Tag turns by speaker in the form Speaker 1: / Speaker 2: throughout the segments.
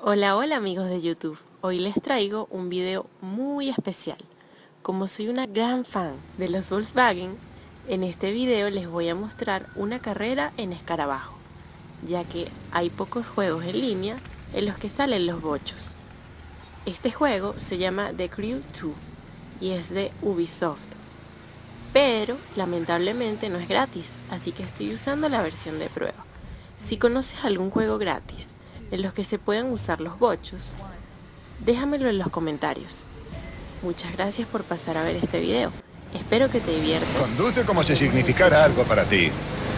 Speaker 1: Hola, hola amigos de YouTube. Hoy les traigo un video muy especial. Como soy una gran fan de los Volkswagen, en este video les voy a mostrar una carrera en escarabajo, ya que hay pocos juegos en línea en los que salen los bochos. Este juego se llama The Crew 2 y es de Ubisoft, pero lamentablemente no es gratis, así que estoy usando la versión de prueba. Si conoces algún juego gratis en los que se puedan usar los bochos, déjamelo en los comentarios. Muchas gracias por pasar a ver este video. Espero que te diviertas.
Speaker 2: Conduce como si significara algo para ti.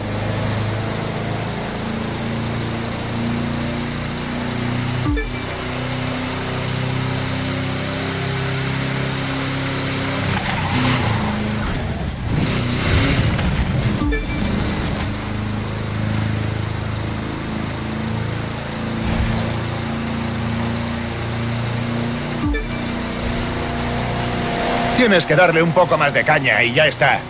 Speaker 2: Tienes que darle un poco más de caña y ya está.